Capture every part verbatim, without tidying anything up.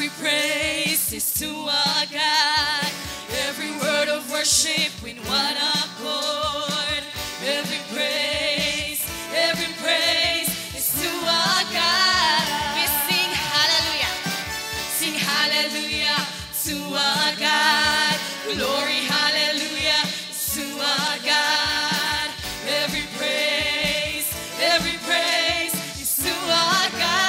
Every praise is to our God. Every word of worship in one accord. Every praise, every praise is to our God. We sing hallelujah. Sing hallelujah to our God. Glory, hallelujah to our God. Every praise, every praise is to our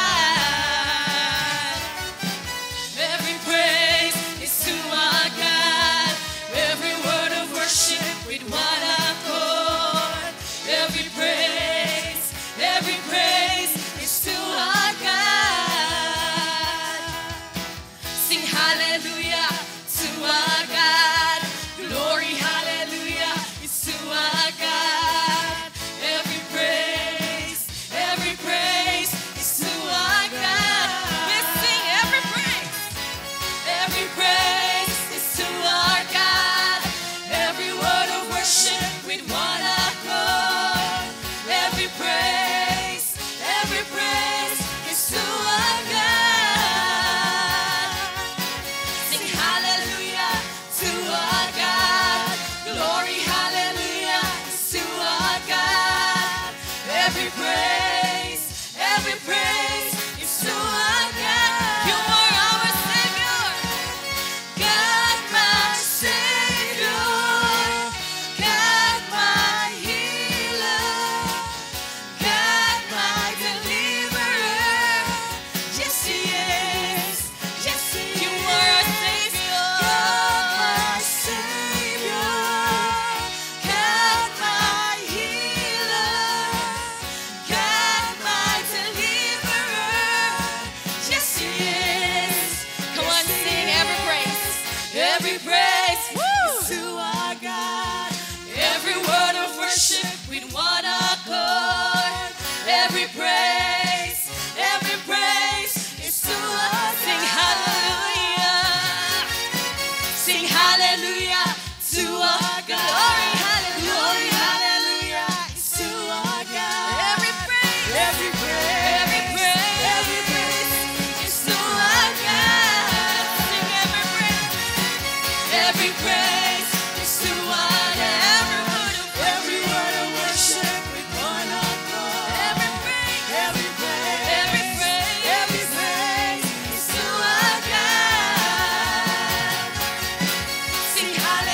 God. Every praise is to our God. Every word of worship with one accord. Every praise, every praise is to our God. Sing hallelujah to our God. Glory, hallelujah is to our God. Every praise, every praise is to our God. We sing every praise. Every praise is to our God. Every word of worship with one accord. Every praise, every praise is to our God. Sing hallelujah to our God. Glory, hallelujah is to our God. Every praise, every praise is to our God. You are our Savior. God, my Savior. God, my healer. God, my deliverer. Yes, He is. Yes, He is. You are our Savior. God, my Savior. God, my healer. God, my deliverer. Yes, He is. Come on, sing every praise. Every praise is to our God. Every word of worship with one accord. Every praise, every praise is to us. Sing hallelujah. Sing hallelujah to our God. Glory, hallelujah is to our God. Every praise, every praise, every praise, every praise is to our God. Sing every praise. Every praise is to our God. Every word of worship with one accord. Every praise, every praise, every praise, every praise is to our God. Sing hallelujah.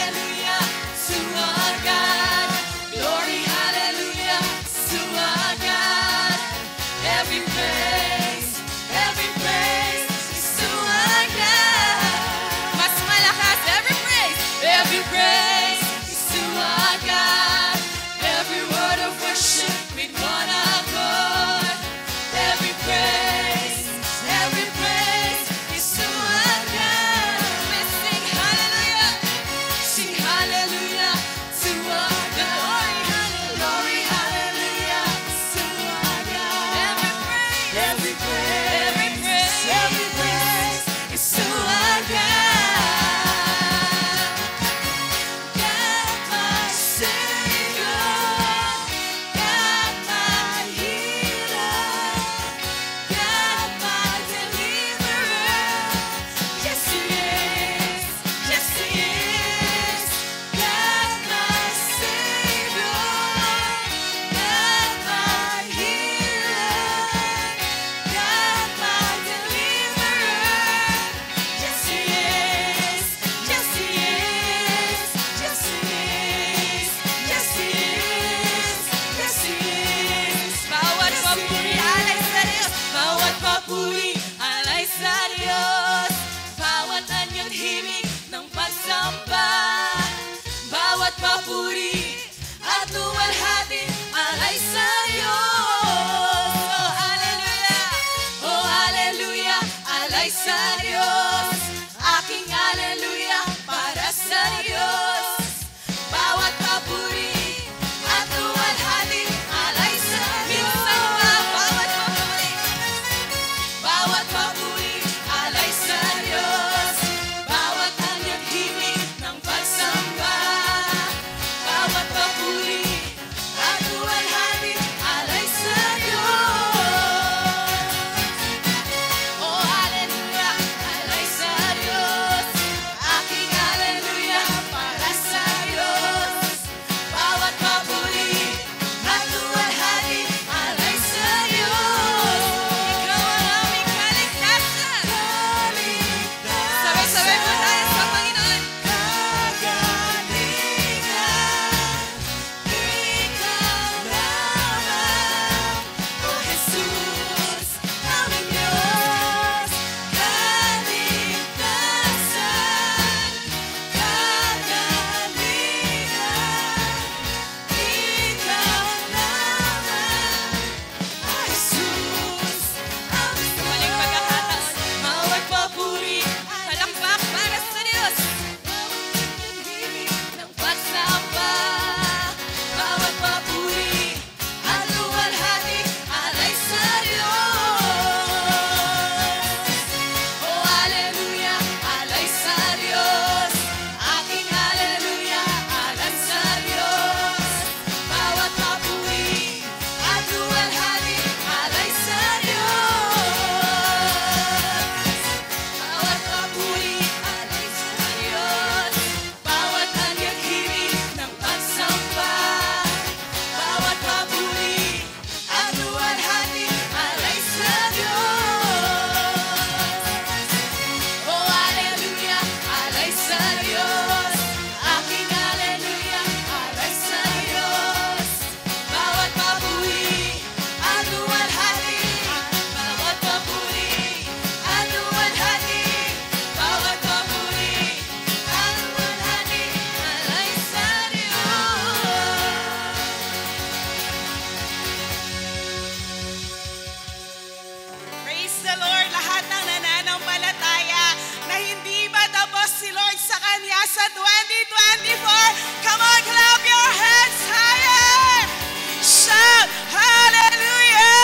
twenty twenty-four. Come on, clap your hands higher. Shout hallelujah.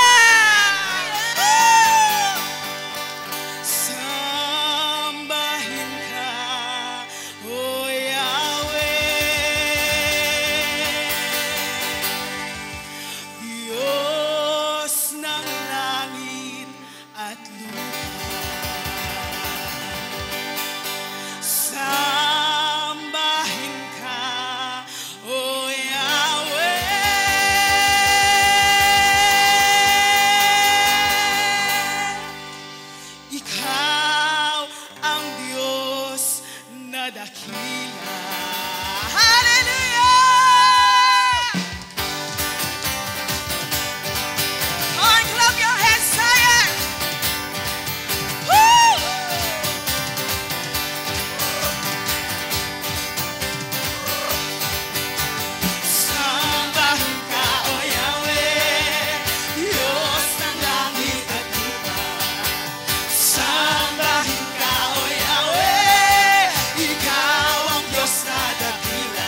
Sambahin ka, O Yahweh, Diyos ng langit at lupa. Sambahin ka, O Yahweh, Ikaw ang Diyos na dakila. Hallelujah! Come on, clap your hands higher. Woo! Sambahin ka, O Yahweh, Diyos ng langit at lupa. Sambahin ka, O Yahweh, Ikaw ang Diyos na dakila.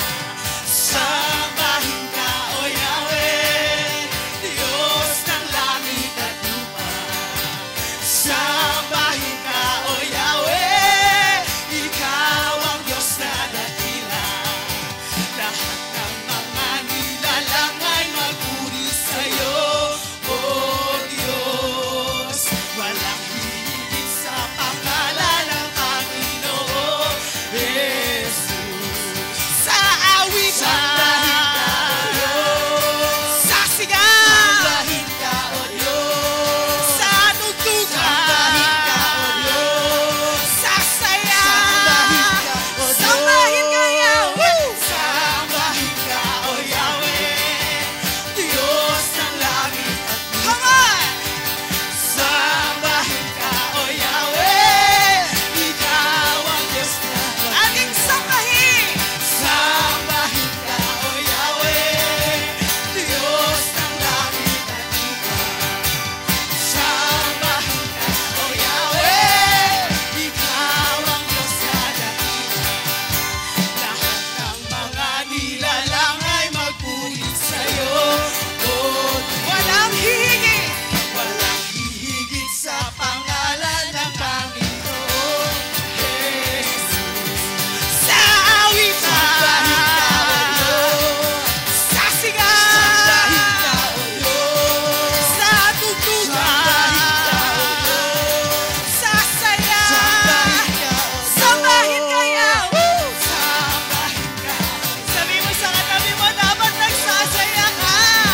Sambahin ka, O Yahweh, Diyos ng langit at lupa. Sambahin ka, O Yahweh, Ikaw ang Diyos na dakila. Lahat ng mga nilalang ay magpuri sa'yo, O Diyos. Walang higit sa pangalan ng Panginoon Jesus. Sa awitan, sambahin ka, O Diyos. Sa sigaw, sambahin ka, O Diyos. Sa tugtugan, sambahin ka, O Diyos. Sa saya, sambahin ka, O Diyos. Sambahin ka, Yahweh. Sambahin ka, O Yahweh, Diyos ng langit at lupa. Come on! Sambahin ka, O Yahweh, Ikaw ang Diyos na dakila. Ating sambahin! Sambahin ka, O Yahweh, Diyos ng langit at lupa. Sambahin ka, O Yahweh, Ikaw ang Diyos na dakila. Lahat ng mga nilalang ay magpulit sa'yo, O Diyos. Walang hihigit, walang hihigit sa pangalan ng Panginoon Jesus. Sa awitan, sambahin ka, O Diyos. Sa sigaw, sambahin ka, O Diyos. Sa tugtugan, sambahin ka, O Diyos. Sa saya, sambahin ka, O Diyos. Sambahin ka, Yahweh. Sambahin ka, O Diyos. Sabi mo sa katabi mo, dapat nagsasaya ka.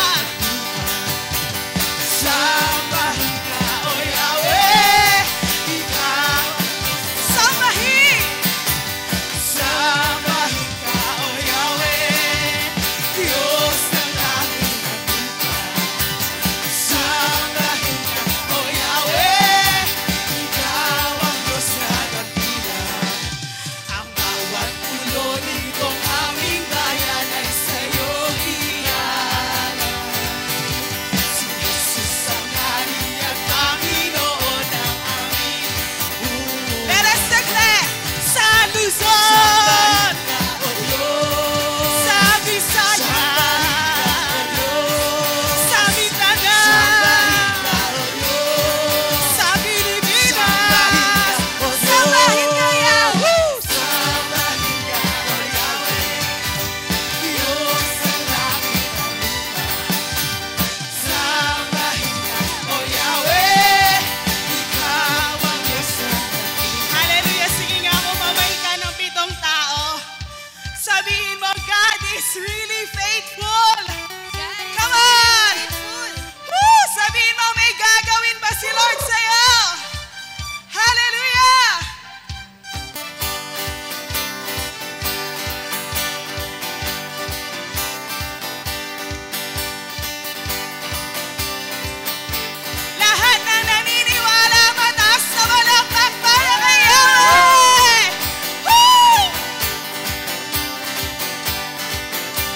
Sambahin ka, O Yahweh, Ikaw. Sambahin! Sambahin ka, O Yahweh, Diyos ng langit at lupa. Sambahin ka, O Yahweh, Ikaw ang Diyos na dakila. Ang bawat ulo nitong aming bayan ay sa'yo ialay. Si Jesus ang Hari at Panginoon ng aming buhay. Let us declare sa Luzon, sambahin ka, O Diyos. Sa Visayas, sambahin ka, O Diyos. Sa Mindanao, sambahin ka, O Diyos. Sa Pilipinas, sambahin ka, O Diyos. Sambahin ka, Yahweh. Sambahin ka, O Yahweh, Diyos ng langit at lupa. Sambahin ka, O Yahweh, Ikaw ang Diyos na dakila. Hallelujah! Sige nga mo, mamay ka ng pitong tao. Sabihin mo, God is really faithful. Come on! Woo! Sabihin mo, may gagawin ba si Lord sa'yo? Hallelujah! Lahat na naniniwala, mataas na malakpak para kay Yahweh! Woo!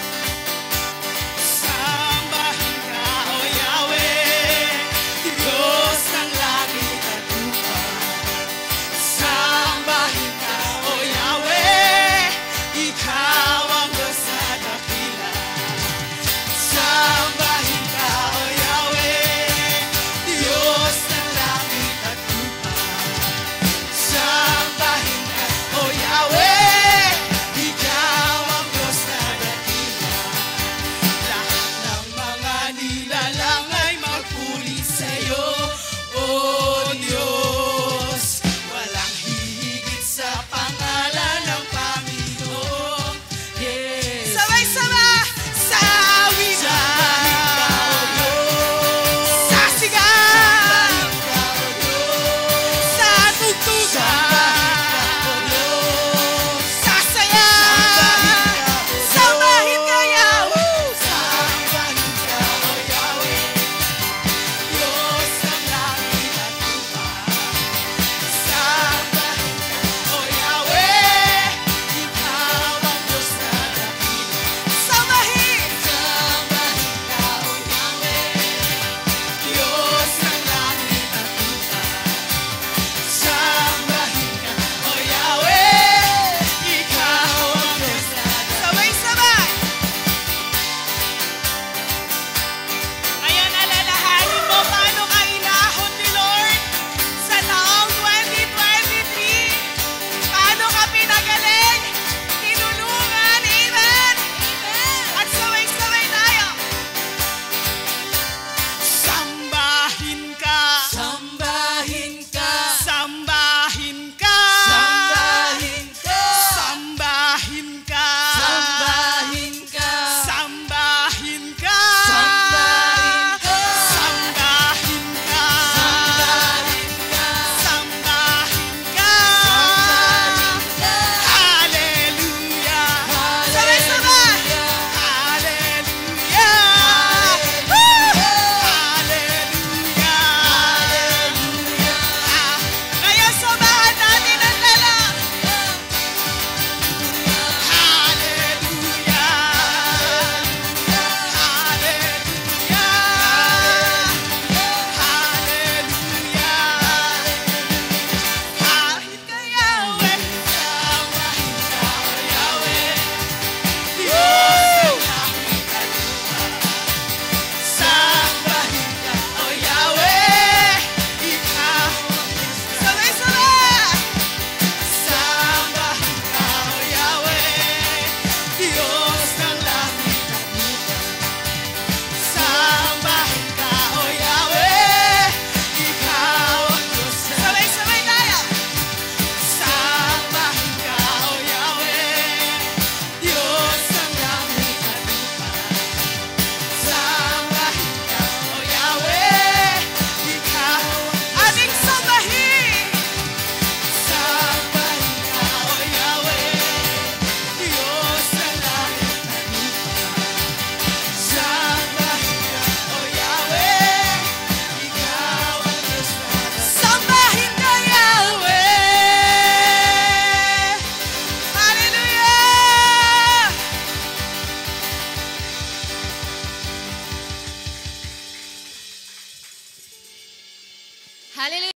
Hallelujah.